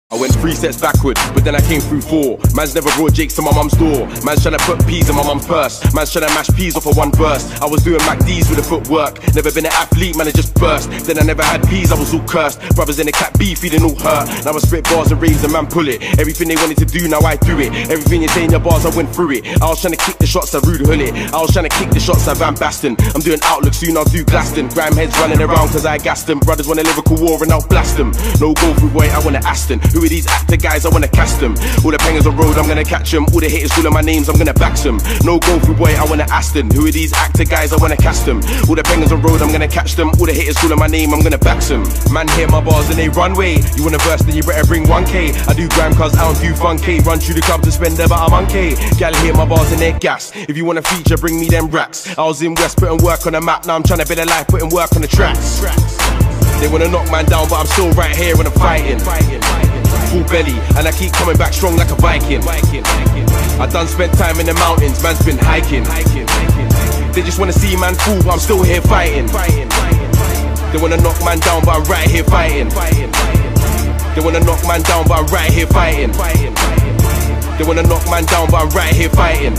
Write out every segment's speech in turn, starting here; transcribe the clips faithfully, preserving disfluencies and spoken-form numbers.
I went three sets backward, but then I came through four. Man's never brought jakes to my mum's door. Man's tryna put peas in my mum's purse. Man's tryna mash peas off of one burst. I was doing Mac D's with the footwork. Never been an athlete, man, I just burst. Then I never had peas, I was all cursed. Brothers in the cat B feeling all hurt. Now I spit bars and raves and man pull it. Everything they wanted to do, now I do it. Everything you say in your bars, I went through it. I was tryna kick the shots at Rude Hullet. I was tryna kick the shots at Van Basten. I'm doing Outlook, soon I'll do Glaston. Grime heads running around cause I gassed them. Brothers want a lyrical war and I'll blast them. No go through boy, I wanna Aston. Who are these actor guys? I wanna cast them. All the pangers on road, I'm gonna catch them. All the haters calling my names, I'm gonna back them. No go through boy, I wanna Aston. Who are these actor guys? I wanna cast them. All the pangers on road, I'm gonna catch them. All the haters calling my name, I'm gonna back them. Man hear my bars and they run way. You wanna verse, then you better bring one K. I do grime cause I don't do fun K. Run through the club to spend about a one K. Gal hear my bars and they gas. If you wanna feature, bring me them racks. I was in West putting work on the map. Now I'm trying to build a life, putting work on the tracks. They wanna knock man down, but I'm still right here and I'm fighting. Full belly, and I keep coming back strong like a Viking. I done spent time in the mountains, man's been hiking. They just wanna see man fall, but I'm still here fighting. They wanna knock man down, but I'm right here fighting. They wanna knock man down, but I'm right here fighting. They wanna knock man down, but I'm right here fighting.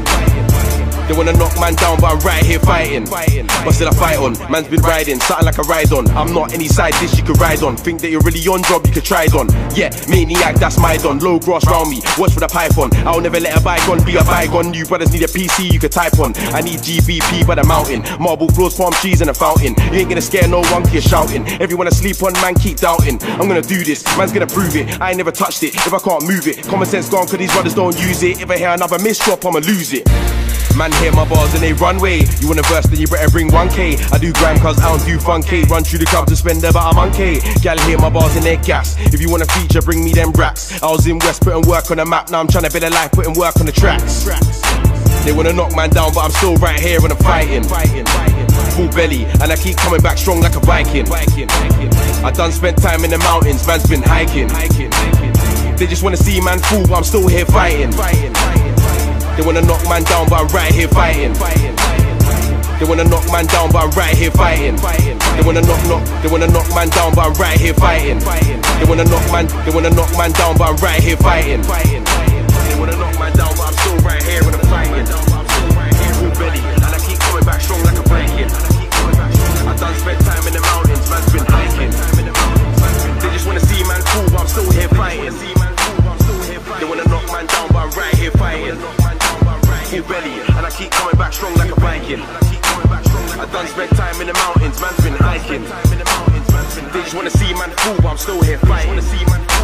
They wanna knock man down, but I'm right here fighting. But still I fight on, man's been riding, something like a ride on. I'm not any side dish you could ride on. Think that you're really on job, you could try it on. Yeah, maniac, that's my don. Low grass round me, watch for the python. I'll never let a bygone be a bygone. You brothers need a P C you could type on. I need G B P by the mountain. Marble floors, palm trees and a fountain. You ain't gonna scare no one, you're shouting. Everyone asleep on, man, keep doubting. I'm gonna do this, man's gonna prove it. I ain't never touched it, if I can't move it. Common sense gone, cause these brothers don't use it. If I hear another miss drop, I'ma lose it. Man hear my bars and they run way. You wanna verse, then you better bring one K. I do grime cause I don't do fun K. Run through the club to spend about a one K. Gal hear my bars and they gas. If you wanna feature, bring me them racks. I was in West putting work on the map. Now I'm trying to build a life, putting work on the tracks. They wanna knock man down, but I'm still right here and I'm fighting. Full belly, and I keep coming back strong like a Viking. I done spent time in the mountains, man's been hiking. They just wanna see man fall, but I'm still here fighting. They wanna knock man down, but I'm right here fighting. They wanna knock man down, but I'm right here fighting. They wanna knock knock, they wanna knock man down, but I'm right here fighting. They wanna knock man, they wanna knock man down, but I'm right here fighting. They wanna knock man down, but I'm still right here and I'm fighting. Full belly, and I keep coming back strong like a Viking. I done spent time in the mountains, man's been hiking. They just wanna see man fall, but I'm still here fighting. They wanna knock man down, but I'm right here fighting. Full belly, and I keep coming back strong like a Viking. I done spent time in the mountains, man's been hiking. They just wanna see man fall, but I'm still here fighting.